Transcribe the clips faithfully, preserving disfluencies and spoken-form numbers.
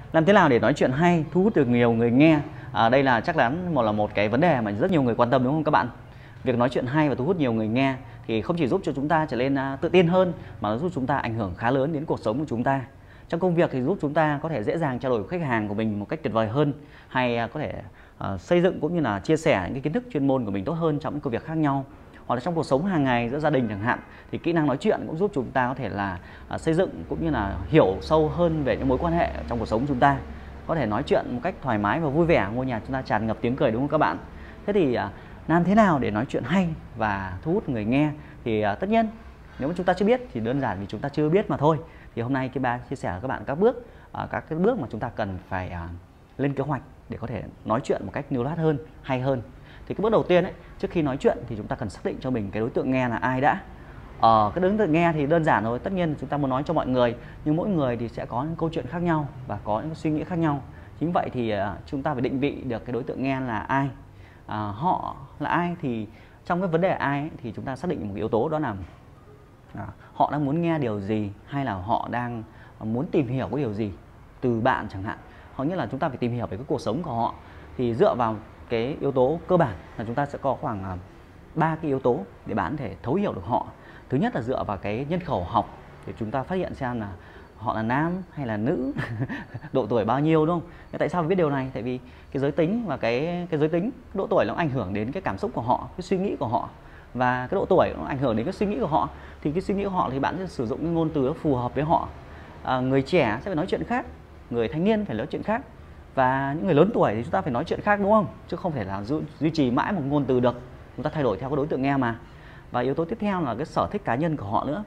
Làm thế nào để nói chuyện hay, thu hút được nhiều người nghe? À, đây là chắc chắn một là một cái vấn đề mà rất nhiều người quan tâm, đúng không các bạn? Việc nói chuyện hay và thu hút nhiều người nghe thì không chỉ giúp cho chúng ta trở nên uh, tự tin hơn, mà nó giúp chúng ta ảnh hưởng khá lớn đến cuộc sống của chúng ta. Trong công việc thì giúp chúng ta có thể dễ dàng trao đổi với khách hàng của mình một cách tuyệt vời hơn, hay uh, có thể uh, xây dựng cũng như là chia sẻ những cái kiến thức chuyên môn của mình tốt hơn trong những công việc khác nhau. Hoặc là trong cuộc sống hàng ngày giữa gia đình chẳng hạn, thì kỹ năng nói chuyện cũng giúp chúng ta có thể là uh, xây dựng cũng như là hiểu sâu hơn về những mối quan hệ trong cuộc sống của chúng ta. Có thể nói chuyện một cách thoải mái và vui vẻ, ngôi nhà chúng ta tràn ngập tiếng cười, đúng không các bạn? Thế thì uh, làm thế nào để nói chuyện hay và thu hút người nghe? Thì uh, tất nhiên nếu mà chúng ta chưa biết thì đơn giản vì chúng ta chưa biết mà thôi. Thì hôm nay cái ba chia sẻ với các bạn các bước, uh, các cái bước mà chúng ta cần phải uh, lên kế hoạch để có thể nói chuyện một cách lưu loát hơn, hay hơn. Thì cái bước đầu tiên ấy, trước khi nói chuyện thì chúng ta cần xác định cho mình cái đối tượng nghe là ai đã. Ờ, cái đối tượng nghe thì đơn giản rồi, tất nhiên chúng ta muốn nói cho mọi người, nhưng mỗi người thì sẽ có những câu chuyện khác nhau và có những suy nghĩ khác nhau. Chính vậy thì uh, chúng ta phải định vị được cái đối tượng nghe là ai. Uh, họ là ai thì trong cái vấn đề ai ấy, thì chúng ta xác định một cái yếu tố, đó là uh, họ đang muốn nghe điều gì, hay là họ đang muốn tìm hiểu cái điều gì từ bạn chẳng hạn. Hoặc như là chúng ta phải tìm hiểu về cái cuộc sống của họ. Thì dựa vào cái yếu tố cơ bản là chúng ta sẽ có khoảng ba uh, cái yếu tố để bạn có thể thấu hiểu được họ. Thứ nhất là dựa vào cái nhân khẩu học để chúng ta phát hiện xem là họ là nam hay là nữ, độ tuổi bao nhiêu, đúng không? Thế tại sao phải biết điều này? Tại vì cái giới tính và cái cái giới tính, độ tuổi nó ảnh hưởng đến cái cảm xúc của họ, cái suy nghĩ của họ, và cái độ tuổi nó ảnh hưởng đến cái suy nghĩ của họ. Thì cái suy nghĩ của họ thì bạn sẽ sử dụng cái ngôn từ nó phù hợp với họ. À, người trẻ sẽ phải nói chuyện khác, người thanh niên phải nói chuyện khác, và những người lớn tuổi thì chúng ta phải nói chuyện khác, đúng không? Chứ không thể là duy, duy trì mãi một ngôn từ được. Chúng ta thay đổi theo cái đối tượng nghe mà. Và yếu tố tiếp theo là cái sở thích cá nhân của họ nữa.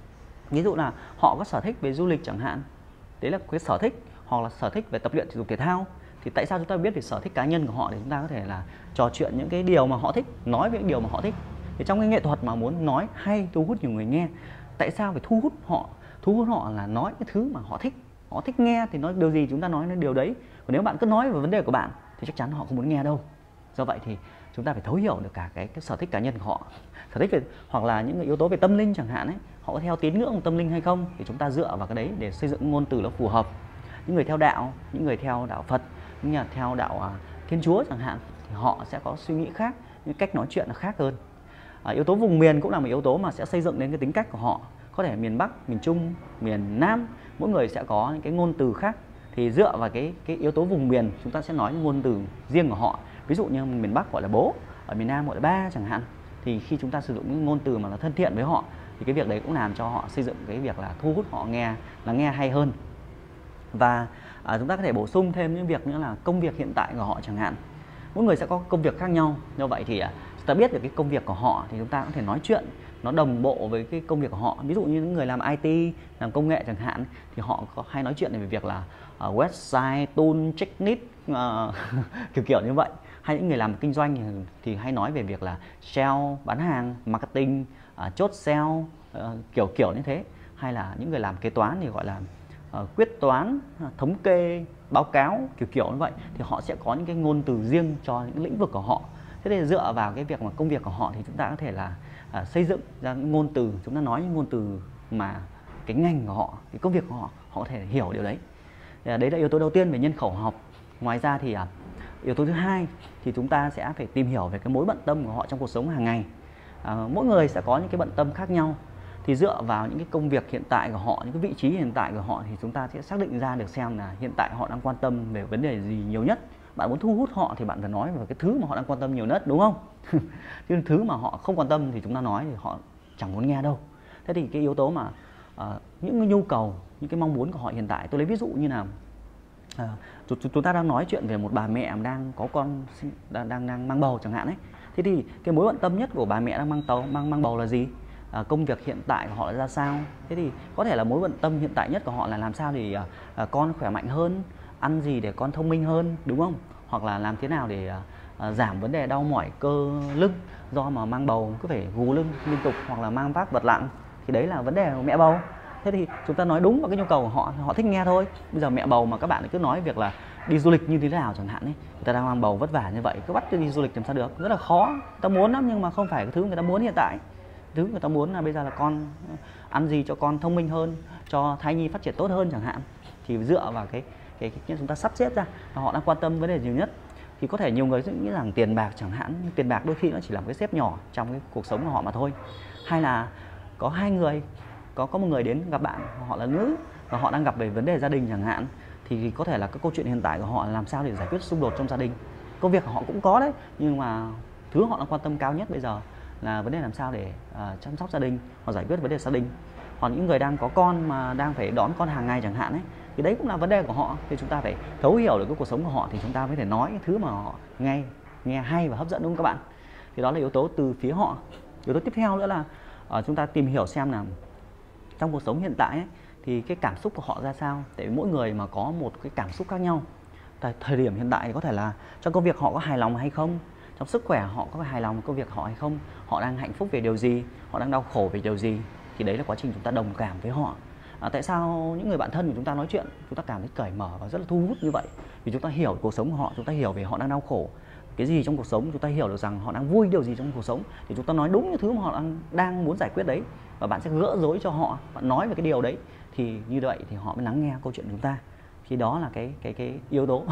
Ví dụ là họ có sở thích về du lịch chẳng hạn, đấy là cái sở thích, hoặc là sở thích về tập luyện thể dục thể thao. Thì tại sao chúng ta biết về sở thích cá nhân của họ để chúng ta có thể là trò chuyện những cái điều mà họ thích, nói về những điều mà họ thích. Thì trong cái nghệ thuật mà muốn nói hay, thu hút nhiều người nghe, tại sao phải thu hút họ? Thu hút họ là nói cái thứ mà họ thích. Họ thích nghe thì nói điều gì chúng ta nói điều đấy. Còn nếu bạn cứ nói về vấn đề của bạn thì chắc chắn họ không muốn nghe đâu. Do vậy thì chúng ta phải thấu hiểu được cả cái, cái sở thích cá nhân của họ, sở thích về, hoặc là những yếu tố về tâm linh chẳng hạn ấy, họ có theo tín ngưỡng tâm linh hay không, thì chúng ta dựa vào cái đấy để xây dựng ngôn từ nó phù hợp. Những người theo đạo, những người theo đạo Phật, những người theo đạo uh, Thiên Chúa chẳng hạn, thì họ sẽ có suy nghĩ khác, những cách nói chuyện nó khác hơn. Uh, yếu tố vùng miền cũng là một yếu tố mà sẽ xây dựng đến cái tính cách của họ. Có thể miền Bắc, miền Trung, miền Nam, mỗi người sẽ có những cái ngôn từ khác. Thì dựa vào cái cái yếu tố vùng miền, chúng ta sẽ nói những ngôn từ riêng của họ. Ví dụ như miền Bắc gọi là bố, ở miền Nam gọi là ba chẳng hạn. Thì khi chúng ta sử dụng những ngôn từ mà nó thân thiện với họ, thì cái việc đấy cũng làm cho họ xây dựng cái việc là thu hút họ nghe, là nghe hay hơn. Và à, chúng ta có thể bổ sung thêm những việc nữa là công việc hiện tại của họ chẳng hạn. Mỗi người sẽ có công việc khác nhau. Do vậy thì à, chúng ta biết được cái công việc của họ thì chúng ta có thể nói chuyện nó đồng bộ với cái công việc của họ. Ví dụ như những người làm i tê, làm công nghệ chẳng hạn, thì họ có hay nói chuyện về việc là uh, website, tool, checklist, uh, kiểu kiểu như vậy. Hay những người làm kinh doanh thì, thì hay nói về việc là sale, bán hàng, marketing, uh, chốt sale, uh, kiểu kiểu như thế. Hay là những người làm kế toán thì gọi là uh, quyết toán, thống kê, báo cáo, kiểu kiểu như vậy. Thì họ sẽ có những cái ngôn từ riêng cho những lĩnh vực của họ. Thế thì dựa vào cái việc mà công việc của họ thì chúng ta có thể là à, xây dựng ra những ngôn từ, chúng ta nói những ngôn từ mà cái ngành của họ, cái công việc của họ, họ có thể hiểu điều đấy. Đấy là yếu tố đầu tiên về nhân khẩu học. Ngoài ra thì à, yếu tố thứ hai thì chúng ta sẽ phải tìm hiểu về cái mối bận tâm của họ trong cuộc sống hàng ngày. À, mỗi người sẽ có những cái bận tâm khác nhau. Thì dựa vào những cái công việc hiện tại của họ, những cái vị trí hiện tại của họ, thì chúng ta sẽ xác định ra được xem là hiện tại họ đang quan tâm về vấn đề gì nhiều nhất. Bạn muốn thu hút họ thì bạn phải nói về cái thứ mà họ đang quan tâm nhiều nhất, đúng không? Chứ thứ mà họ không quan tâm thì chúng ta nói thì họ chẳng muốn nghe đâu. Thế thì cái yếu tố mà uh, những cái nhu cầu, những cái mong muốn của họ hiện tại, tôi lấy ví dụ như là uh, chúng ta đang nói chuyện về một bà mẹ đang có con, đang đang, đang mang bầu chẳng hạn ấy. Thế thì cái mối bận tâm nhất của bà mẹ đang mang tàu mang mang bầu là gì? À, công việc hiện tại của họ là ra sao? Thế thì có thể là mối bận tâm hiện tại nhất của họ là làm sao để à, con khỏe mạnh hơn, ăn gì để con thông minh hơn, đúng không? Hoặc là làm thế nào để à, giảm vấn đề đau mỏi cơ lưng do mà mang bầu cứ phải gù lưng liên tục, hoặc là mang vác vật nặng, thì đấy là vấn đề của mẹ bầu. Thế thì chúng ta nói đúng vào cái nhu cầu của họ, họ thích nghe thôi. Bây giờ mẹ bầu mà các bạn cứ nói việc là đi du lịch như thế nào chẳng hạn ấy, người ta đang mang bầu vất vả như vậy, cứ bắt đi du lịch làm sao được, rất là khó. Người ta muốn lắm nhưng mà không phải cái thứ người ta muốn hiện tại. Thứ người ta muốn là bây giờ là con ăn gì cho con thông minh hơn, cho thai nhi phát triển tốt hơn chẳng hạn. Thì dựa vào cái cái, cái chúng ta sắp xếp ra và họ đang quan tâm vấn đề nhiều nhất. Thì có thể nhiều người nghĩ rằng tiền bạc chẳng hạn, tiền bạc đôi khi nó chỉ là một cái xếp nhỏ trong cái cuộc sống của họ mà thôi. Hay là có hai người, có có một người đến gặp bạn, họ là nữ và họ đang gặp về vấn đề gia đình chẳng hạn, thì có thể là cái câu chuyện hiện tại của họ là làm sao để giải quyết xung đột trong gia đình. Công việc của họ cũng có đấy, nhưng mà thứ họ đang quan tâm cao nhất bây giờ là vấn đề làm sao để uh, chăm sóc gia đình hoặc giải quyết vấn đề gia đình. Còn những người đang có con mà đang phải đón con hàng ngày chẳng hạn ấy, thì đấy cũng là vấn đề của họ. Thì chúng ta phải thấu hiểu được cái cuộc sống của họ thì chúng ta mới thể nói cái thứ mà họ nghe nghe hay và hấp dẫn, đúng không các bạn? Thì đó là yếu tố từ phía họ. Yếu tố tiếp theo nữa là uh, chúng ta tìm hiểu xem là trong cuộc sống hiện tại ấy, thì cái cảm xúc của họ ra sao. Tại vì mỗi người mà có một cái cảm xúc khác nhau. Tại thời điểm hiện tại có thể là trong công việc họ có hài lòng hay không, trong sức khỏe họ có hài lòng với công việc họ hay không, họ đang hạnh phúc về điều gì, họ đang đau khổ về điều gì. Thì đấy là quá trình chúng ta đồng cảm với họ. À, tại sao những người bạn thân của chúng ta nói chuyện chúng ta cảm thấy cởi mở và rất là thu hút như vậy? Vì chúng ta hiểu cuộc sống của họ, chúng ta hiểu về họ đang đau khổ cái gì trong cuộc sống, chúng ta hiểu được rằng họ đang vui điều gì trong cuộc sống, thì chúng ta nói đúng những thứ mà họ đang, đang muốn giải quyết đấy, và bạn sẽ gỡ rối cho họ, bạn nói về cái điều đấy, thì như vậy thì họ mới lắng nghe câu chuyện của chúng ta. Thì đó là cái cái cái yếu tố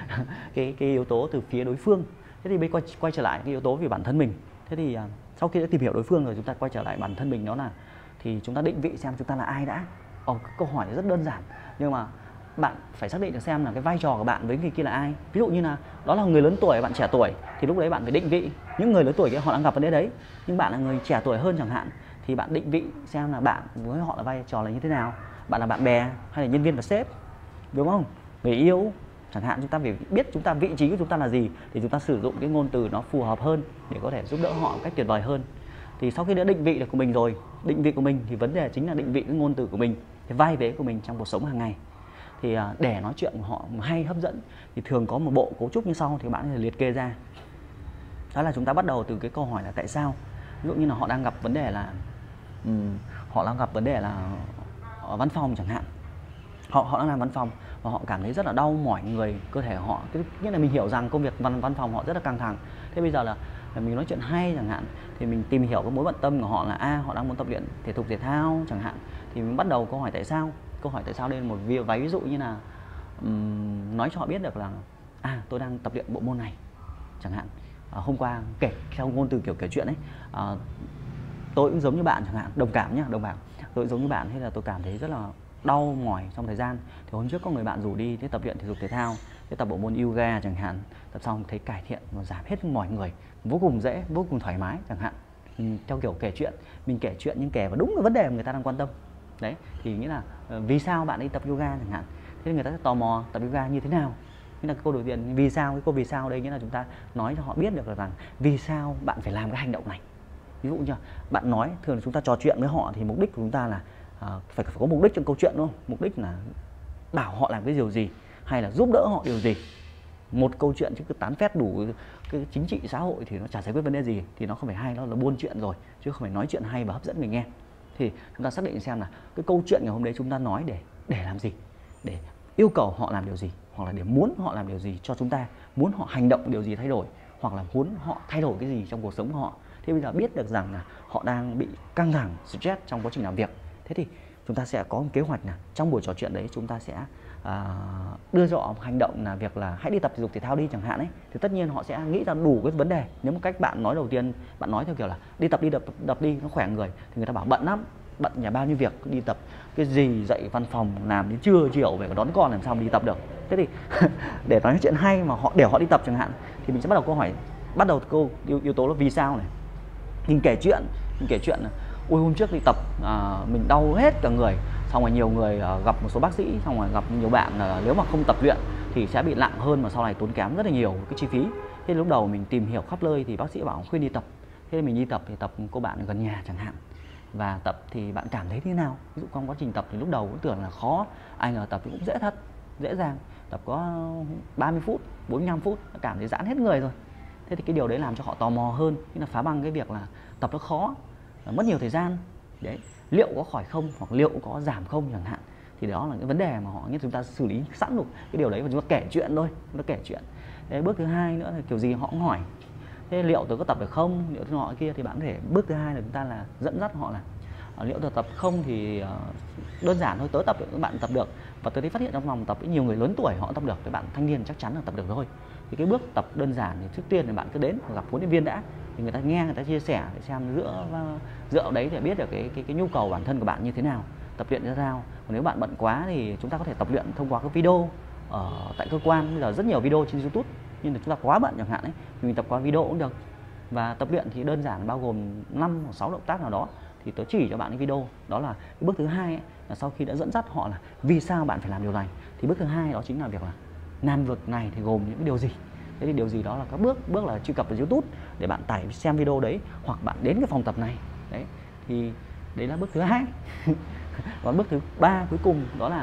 cái cái yếu tố từ phía đối phương. Thế thì bây quay quay trở lại cái yếu tố về bản thân mình. Thế thì uh, sau khi đã tìm hiểu đối phương rồi, chúng ta quay trở lại bản thân mình, đó là thì chúng ta định vị xem chúng ta là ai đã. Ồ, câu hỏi rất đơn giản, nhưng mà bạn phải xác định được xem là cái vai trò của bạn với người kia là ai. Ví dụ như là đó là người lớn tuổi, bạn trẻ tuổi, thì lúc đấy bạn phải định vị những người lớn tuổi kia họ đang gặp vấn đề đấy, nhưng bạn là người trẻ tuổi hơn chẳng hạn, thì bạn định vị xem là bạn với họ là vai trò là như thế nào. Bạn là bạn bè hay là nhân viên và sếp, đúng không? Người yêu chẳng hạn, chúng ta phải biết chúng ta vị trí của chúng ta là gì thì chúng ta sử dụng cái ngôn từ nó phù hợp hơn để có thể giúp đỡ họ một cách tuyệt vời hơn. Thì sau khi đã định vị được của mình rồi, định vị của mình thì vấn đề chính là định vị cái ngôn từ của mình, cái vai vế của mình trong cuộc sống hàng ngày. Thì để nói chuyện của họ hay hấp dẫn thì thường có một bộ cấu trúc như sau, thì bạn có thể liệt kê ra. Đó là chúng ta bắt đầu từ cái câu hỏi là tại sao. Ví dụ như là họ đang gặp vấn đề là um, họ đang gặp vấn đề là ở văn phòng chẳng hạn. Họ họ đang làm văn phòng và họ cảm thấy rất là đau mỏi người, cơ thể họ, cái nghĩa là mình hiểu rằng công việc văn văn phòng họ rất là căng thẳng. Thế bây giờ là, là mình nói chuyện hay chẳng hạn, thì mình tìm hiểu cái mối bận tâm của họ là a à, họ đang muốn tập luyện thể dục thể thao chẳng hạn, thì mình bắt đầu câu hỏi tại sao. Câu hỏi tại sao đây là một vài ví dụ như là um, nói cho họ biết được là à tôi đang tập luyện bộ môn này chẳng hạn. À, hôm qua kể theo ngôn từ kiểu kể chuyện ấy, à, tôi cũng giống như bạn chẳng hạn, đồng cảm nhá, đồng cảm. Tôi giống như bạn, thế là tôi cảm thấy rất là đau mỏi trong thời gian. Thì hôm trước có người bạn rủ đi thế tập luyện thể dục thể thao, thế tập bộ môn yoga chẳng hạn, tập xong thấy cải thiện và giảm hết mỏi người, vô cùng dễ, vô cùng thoải mái chẳng hạn. Mình, theo kiểu kể chuyện, mình kể chuyện nhưng kể vào đúng cái vấn đề mà người ta đang quan tâm. Đấy, thì nghĩa là vì sao bạn đi tập yoga chẳng hạn, thế người ta sẽ tò mò tập yoga như thế nào. Nghĩa là cái câu đầu tiên vì sao, cái câu vì sao đây nghĩa là chúng ta nói cho họ biết được là rằng vì sao bạn phải làm cái hành động này. Ví dụ như bạn nói, thường là chúng ta trò chuyện với họ thì mục đích của chúng ta là à, phải, phải có mục đích trong câu chuyện, đúng không? Mục đích là bảo họ làm cái điều gì hay là giúp đỡ họ điều gì. Một câu chuyện chứ cứ tán phét đủ cái chính trị xã hội thì nó chả giải quyết vấn đề gì, thì nó không phải hay, nó là buôn chuyện rồi, chứ không phải nói chuyện hay và hấp dẫn người nghe. Thì chúng ta xác định xem là cái câu chuyện ngày hôm đấy chúng ta nói để để làm gì, để yêu cầu họ làm điều gì, hoặc là để muốn họ làm điều gì cho chúng ta, muốn họ hành động điều gì thay đổi, hoặc là muốn họ thay đổi cái gì trong cuộc sống của họ. Thế bây giờ biết được rằng là họ đang bị căng thẳng, stress trong quá trình làm việc, thế thì chúng ta sẽ có một kế hoạch là trong buổi trò chuyện đấy chúng ta sẽ à, đưa cho họ một hành động là việc là hãy đi tập thể dục thể thao đi chẳng hạn ấy. Thì tất nhiên họ sẽ nghĩ ra đủ cái vấn đề. Nếu một cách bạn nói đầu tiên, bạn nói theo kiểu là đi tập đi đập đập đi nó khỏe người, thì người ta bảo bận lắm, bận nhà bao nhiêu việc, đi tập cái gì, dậy văn phòng làm đến trưa chiều về đón con làm sao mà đi tập được. Thế thì để nói chuyện hay mà họ để họ đi tập chẳng hạn, thì mình sẽ bắt đầu câu hỏi, bắt đầu câu yếu, yếu tố là vì sao này. Mình kể chuyện, mình kể chuyện là ôi hôm trước đi tập à, mình đau hết cả người, xong rồi nhiều người à, gặp một số bác sĩ, xong rồi gặp nhiều bạn là nếu mà không tập luyện thì sẽ bị nặng hơn, mà sau này tốn kém rất là nhiều cái chi phí. Thế lúc đầu mình tìm hiểu khắp nơi thì bác sĩ bảo khuyên đi tập. Thế nên mình đi tập thì tập cô bạn gần nhà chẳng hạn. Và tập thì bạn cảm thấy thế nào? Ví dụ trong quá trình tập thì lúc đầu cũng tưởng là khó, anh ở tập thì cũng dễ thật, dễ dàng. Tập có ba mươi phút, bốn mươi lăm phút cảm thấy giãn hết người rồi. Thế thì cái điều đấy làm cho họ tò mò hơn, nghĩa là phá băng cái việc là tập nó khó, mất nhiều thời gian. Đấy, liệu có khỏi không, hoặc liệu có giảm không chẳng hạn. Thì đó là cái vấn đề mà họ như chúng ta xử lý sẵn được cái điều đấy, và chúng ta kể chuyện thôi, chúng ta kể chuyện. Đấy, bước thứ hai nữa là kiểu gì họ cũng hỏi. Thế liệu tôi có tập được không, liệu thế nọ kia, thì bạn có thể bước thứ hai là chúng ta là dẫn dắt họ là liệu tôi tập không thì đơn giản thôi, tớ tập được, các bạn tập được, Và tôi thấy phát hiện trong phòng tập ấy, nhiều người lớn tuổi họ tập được, các bạn thanh niên chắc chắn là tập được thôi. Thì cái bước tập đơn giản thì trước tiên thì bạn cứ đến gặp huấn luyện viên đã, thì người ta nghe, người ta chia sẻ để xem dựa dựa đấy để biết được cái cái cái nhu cầu bản thân của bạn như thế nào, tập luyện ra sao. Còn nếu bạn bận quá thì chúng ta có thể tập luyện thông qua các video ở tại cơ quan. Bây giờ rất nhiều video trên YouTube, nhưng mà chúng ta quá bận chẳng hạn ấy, mình tập qua video cũng được. Và tập luyện thì đơn giản bao gồm năm hoặc sáu động tác nào đó, thì tôi chỉ cho bạn cái video. Đó là cái bước thứ hai ấy, là sau khi đã dẫn dắt họ là vì sao bạn phải làm điều này, thì bước thứ hai đó chính là việc là làm việc này thì gồm những cái điều gì. Thế thì điều gì đó là các bước, bước là truy cập vào YouTube để bạn tải xem video đấy, hoặc bạn đến cái phòng tập này. Đấy, thì đấy là bước thứ hai. Còn bước thứ ba cuối cùng đó là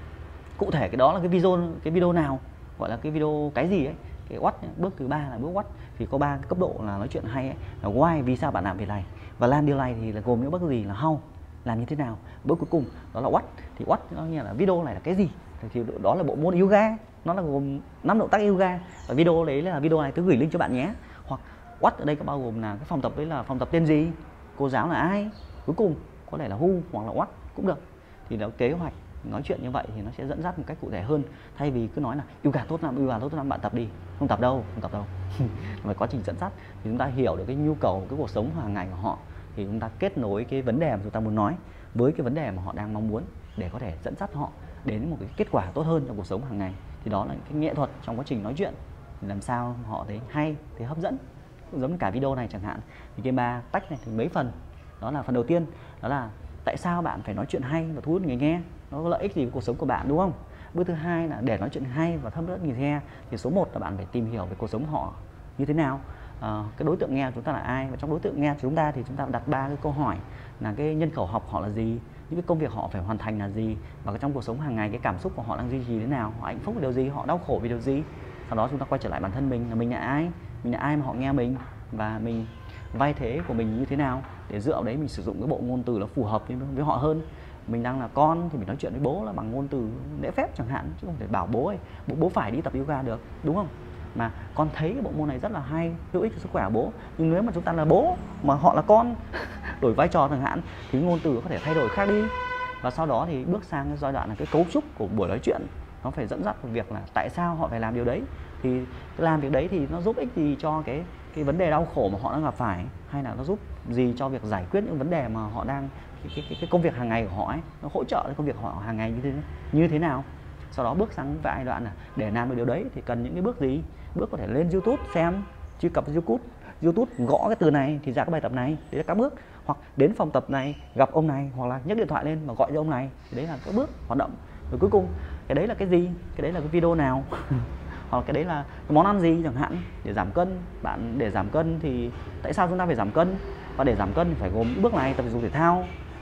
cụ thể cái đó là cái video cái video nào, gọi là cái video cái gì ấy, cái what. Bước thứ ba là bước what, thì có ba cấp độ là nói chuyện hay ấy, là why, vì sao bạn làm việc này, và làm điều này thì là gồm những bước gì, là how, làm như thế nào. Bước cuối cùng đó là what, thì what nó nghĩa là video này là cái gì, thì đó là bộ môn yoga, nó là gồm năm động tác yoga, và video đấy là video này tôi gửi link cho bạn nhé. Hoặc what ở đây có bao gồm là cái phòng tập đấy là phòng tập tên gì, cô giáo là ai, cuối cùng có thể là who hoặc là what cũng được. Thì nó kế hoạch nói chuyện như vậy thì nó sẽ dẫn dắt một cách cụ thể hơn, thay vì cứ nói là yoga tốt lắm, yoga tốt lắm, bạn tập đi. Không tập đâu, không tập đâu. Mà quá trình dẫn dắt thì chúng ta hiểu được cái nhu cầu, cái cuộc sống hàng ngày của họ, thì chúng ta kết nối cái vấn đề mà chúng ta muốn nói với cái vấn đề mà họ đang mong muốn, để có thể dẫn dắt họ đến một cái kết quả tốt hơn trong cuộc sống hàng ngày. Thì đó là cái nghệ thuật trong quá trình nói chuyện, làm sao họ thấy hay, thấy hấp dẫn. Giống như cả video này chẳng hạn, thì cái ba tách này thì mấy phần. Đó là phần đầu tiên, đó là tại sao bạn phải nói chuyện hay và thu hút người nghe, nó có lợi ích gì với cuộc sống của bạn, đúng không? Bước thứ hai là để nói chuyện hay và thâm hút người nghe, thì số một là bạn phải tìm hiểu về cuộc sống họ như thế nào, à, cái đối tượng nghe của chúng ta là ai, và trong đối tượng nghe của chúng ta thì chúng ta đặt ba cái câu hỏi là cái nhân khẩu học họ là gì, những cái công việc họ phải hoàn thành là gì, và trong cuộc sống hàng ngày cái cảm xúc của họ đang duy trì thế nào, họ hạnh phúc vì điều gì, họ đau khổ vì điều gì. Sau đó chúng ta quay trở lại bản thân mình, là mình là ai, mình là ai mà họ nghe mình, và mình vai thế của mình như thế nào, để dựa vào đấy mình sử dụng cái bộ ngôn từ nó phù hợp với, với họ hơn. Mình đang là con thì mình nói chuyện với bố là bằng ngôn từ lễ phép chẳng hạn, chứ không thể bảo bố ấy, bố, bố phải đi tập yoga được, đúng không? Mà con thấy cái bộ môn này rất là hay, hữu ích cho sức khỏe của bố. Nhưng nếu mà chúng ta là bố mà họ là con, đổi vai trò chẳng hạn, thì ngôn từ có thể thay đổi khác đi. Và sau đó thì bước sang cái giai đoạn là cái cấu trúc của buổi nói chuyện, nó phải dẫn dắt vào việc là tại sao họ phải làm điều đấy, thì làm việc đấy thì nó giúp ích gì cho cái cái vấn đề đau khổ mà họ đang gặp phải, hay là nó giúp gì cho việc giải quyết những vấn đề mà họ đang cái, cái, cái, cái công việc hàng ngày của họ ấy, nó hỗ trợ cái công việc của họ hàng ngày như thế như thế nào. Sau đó bước sang vài đoạn là để làm được điều đấy thì cần những cái bước gì. Bước có thể lên YouTube xem, truy cập YouTube YouTube gõ cái từ này thì ra cái bài tập này, đấy là các bước. Hoặc đến phòng tập này gặp ông này, hoặc là nhấc điện thoại lên và gọi cho ông này, thì đấy là các bước hoạt động. Rồi cuối cùng cái đấy là cái gì, cái đấy là cái video nào hoặc cái đấy là cái món ăn gì chẳng hạn, để giảm cân. Bạn để giảm cân thì tại sao chúng ta phải giảm cân, và để giảm cân thì phải gồm những bước này: tập thể dục thể thao,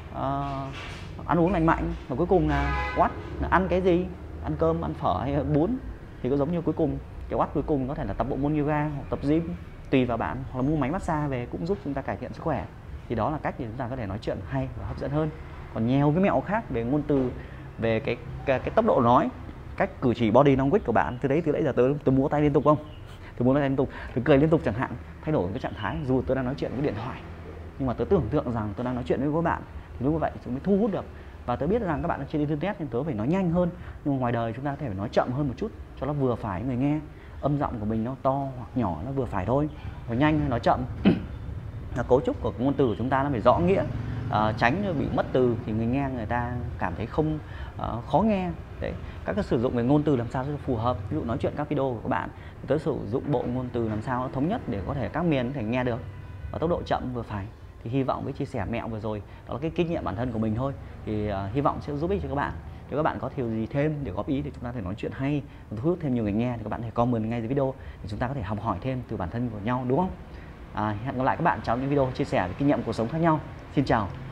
uh, ăn uống lành mạnh, và cuối cùng là what, là ăn cái gì, ăn cơm, ăn phở hay bún. Thì có giống như cuối cùng cái what cuối cùng có thể là tập bộ môn yoga hoặc tập gym, tùy vào bạn, hoặc là mua máy massage về cũng giúp chúng ta cải thiện sức khỏe. Thì đó là cách để chúng ta có thể nói chuyện hay và hấp dẫn hơn. Còn nhiều cái mẹo khác về ngôn từ, về cái cái, cái tốc độ nói, cách cử chỉ body language của bạn, từ đấy từ nãy giờ tôi tôi múa tay liên tục không, tôi múa tay liên tục, tôi cười liên tục chẳng hạn, thay đổi cái trạng thái dù tôi đang nói chuyện với điện thoại, nhưng mà tôi tưởng tượng rằng tôi đang nói chuyện với các bạn, thì đúng như vậy chúng mới thu hút được. Và tôi biết rằng các bạn ở trên internet nên tớ phải nói nhanh hơn, nhưng mà ngoài đời chúng ta có thể phải nói chậm hơn một chút cho nó vừa phải người nghe. Âm giọng của mình nó to hoặc nhỏ nó vừa phải thôi, nói nhanh hay nói chậm là cấu trúc của ngôn từ của chúng ta nó phải rõ nghĩa, à, tránh bị mất từ thì người nghe người ta cảm thấy không uh, khó nghe. Đấy, các cái sử dụng về ngôn từ làm sao cho phù hợp. Ví dụ nói chuyện các video của các bạn thì tớ sử dụng bộ ngôn từ làm sao nó thống nhất để có thể các miền có thể nghe được, và tốc độ chậm vừa phải. Thì hy vọng với chia sẻ mẹo vừa rồi, đó là cái kinh nghiệm bản thân của mình thôi, thì uh, hy vọng sẽ giúp ích cho các bạn. Nếu các bạn có điều gì thêm để góp ý để chúng ta có thể nói chuyện hay, thu hút thêm nhiều người nghe, thì các bạn hãy comment ngay dưới video để chúng ta có thể học hỏi thêm từ bản thân của nhau, đúng không? À, hẹn gặp lại các bạn trong những video chia sẻ về kinh nghiệm cuộc sống khác nhau. Xin chào.